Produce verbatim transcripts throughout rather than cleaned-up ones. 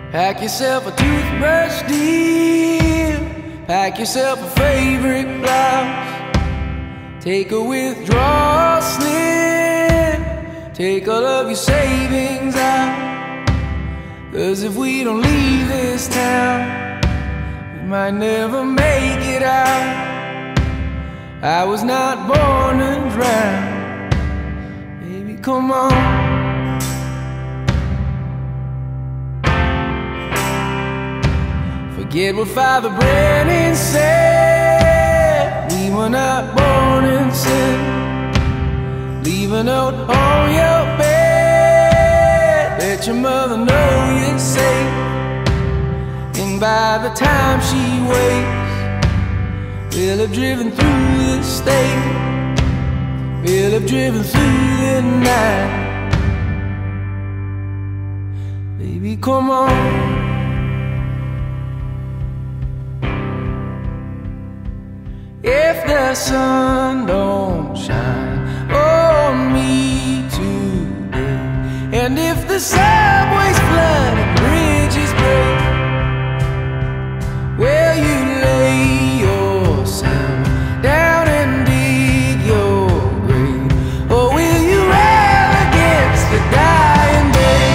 Pack yourself a toothbrush, dear. Pack yourself a favorite blouse. Take a withdrawal slip. Take all of your savings out. 'Cause if we don't leave this town, we might never make it out. I was not born to drown. Baby, come on. Forget what Father Brennan said. We were not born in sin. Leave a note on your bed. Let your mother know you're safe. And by the time she wakes, we'll have driven through the state. We'll have driven through the night. Baby, come on. If the sun don't shine on me today, and if the subways flood and bridges break, will you lay yourself down and dig your grave? Or will you rail against the dying day?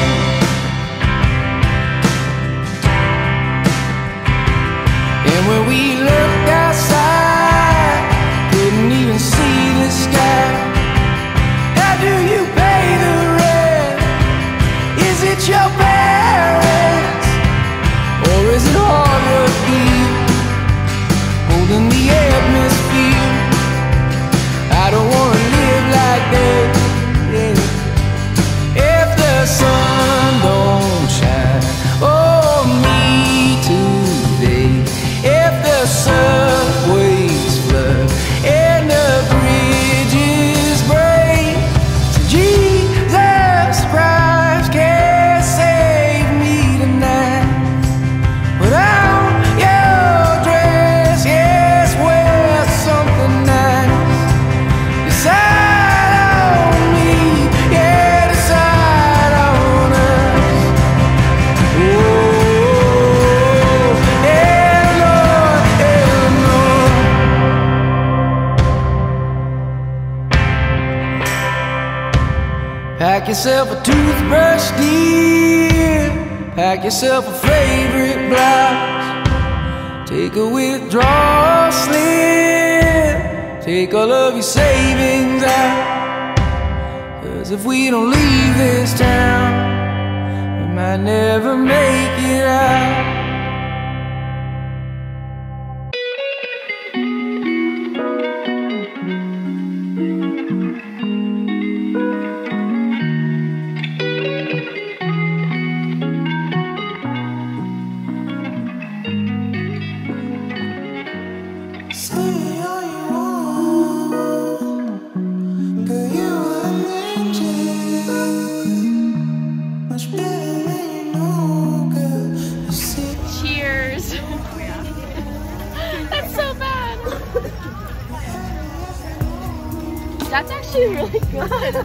And when we looked outside, couldn't even see the sky. How do you pay the rent? Is it your parents? Or is it hard work here, holding the atmosphere? I don't wanna live like that, yeah. If the sun don't shine on me today, if the subways flood and the bridges break, so Jesus Christ can't save me tonight. Put on your dress, yes, wear something nice. Decide on me, yeah, decide on us. Oh, Eleanor, Eleanor. Pack yourself a toothbrush, dear. Pack yourself a favorite blouse. Take a withdrawal slip. Take all of your savings out. 'Cause if we don't leave this town, we might never make it out. Cheers. That's so bad. That's actually really good.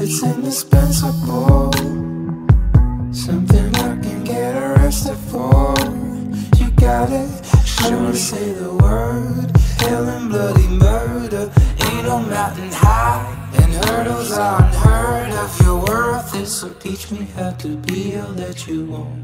it's indispensable, something I can get arrested for. You got it, sure to say the word. Hell and bloody murder, ain't no mountain high, and hurdles are unheard of. You're worth it, so teach me how to be all that you want.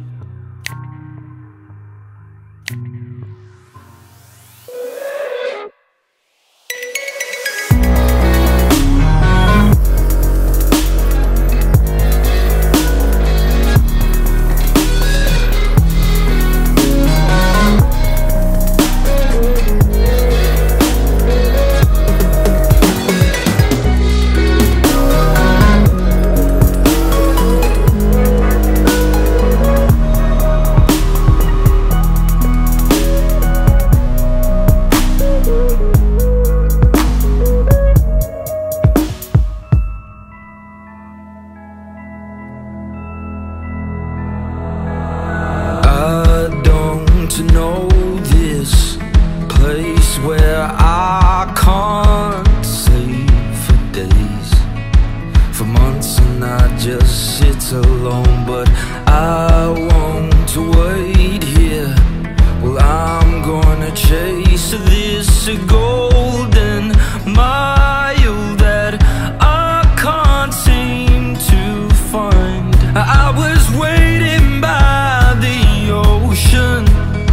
To know this place where I can't save for days, for months, and I just sit alone. But I won't wait here. Well, I'm gonna chase this golden mile that I can't seem to find. I was waiting by the ocean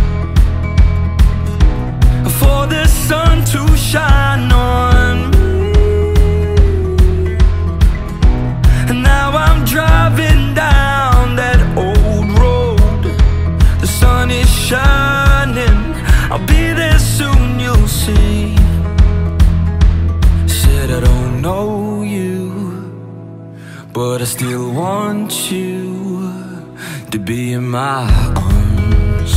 for the sun to shine on me, and now I'm driving down that old road. The sun is shining, I'll be there soon, you'll see. Said I don't know you, but I still want you to be in my arms.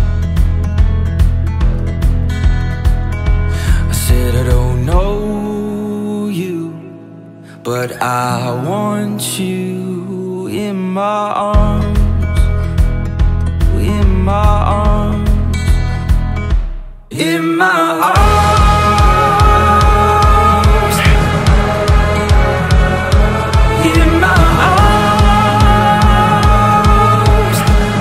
I don't know you, but I want you in my arms, in my arms, in my arms, in my arms.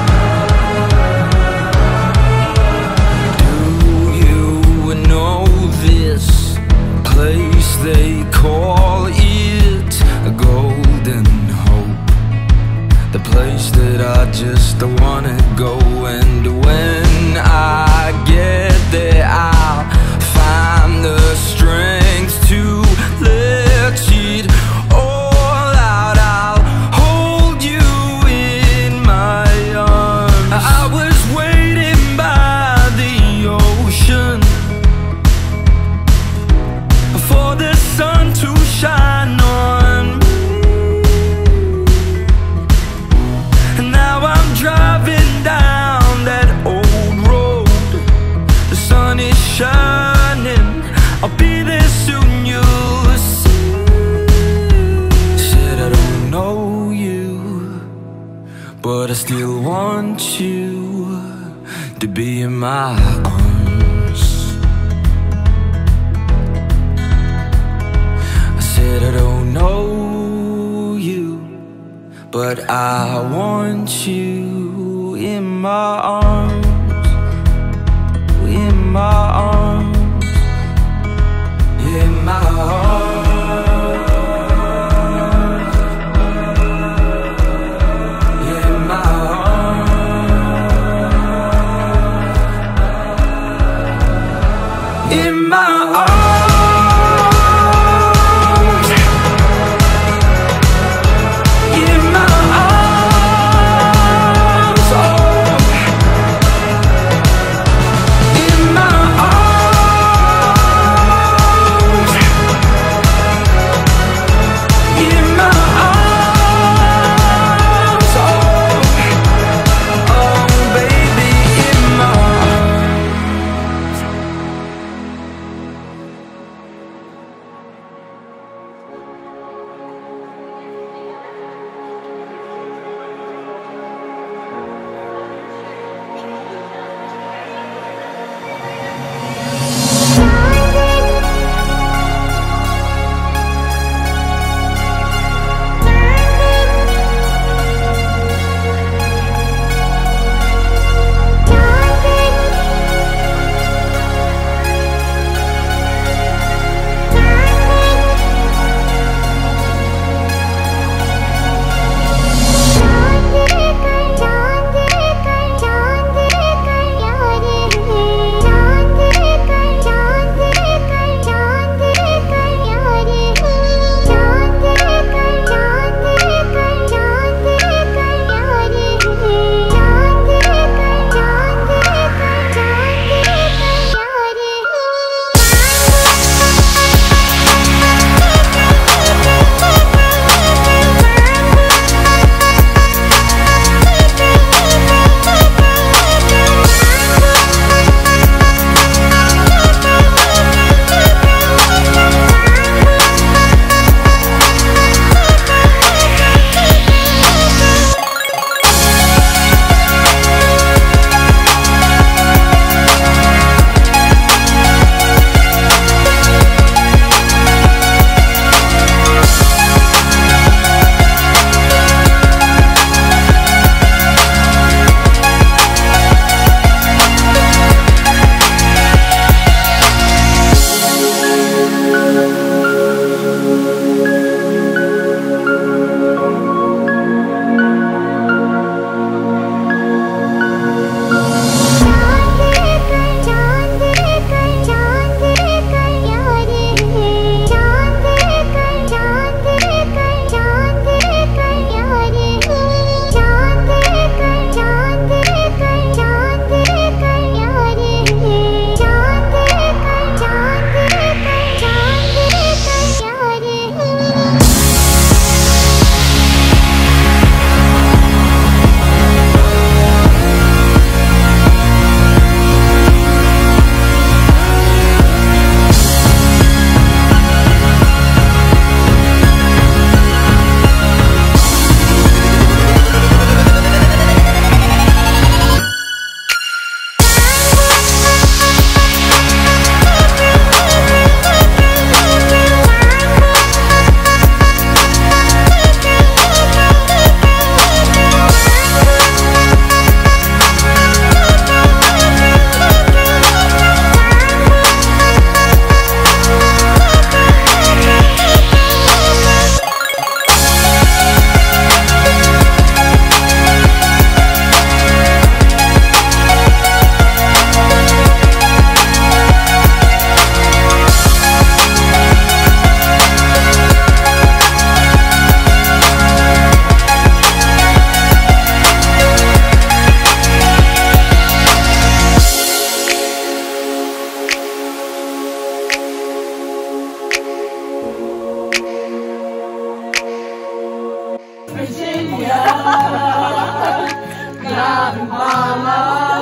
Do you know this place they call it a golden hope? The place that I just wanna go, and when I get there I'll find the strength to let it all out. I'll hold you in my arms. I was waiting by the ocean for the sun to shine on me, and now I'm driving down that old road. The sun is shining, I'll be there soon, you'll see. Said I don't know you, but I still want you to be in my arms. I don't know you, but I want you in my arms, in my arms, in my arms, in my arms, in my arms. Mountain mama,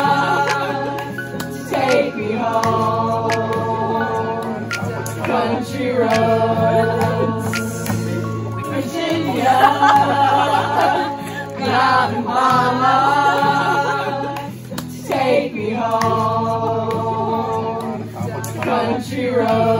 take me home. Country roads, Virginia. Mountain mama, take me home. Country roads.